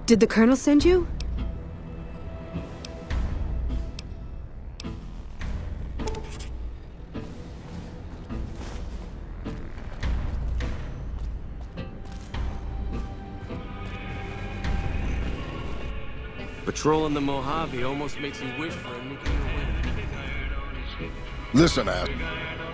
Did the Colonel send you? Patrolling the Mojave almost makes you wish for a nuclear winter. Listen, ass.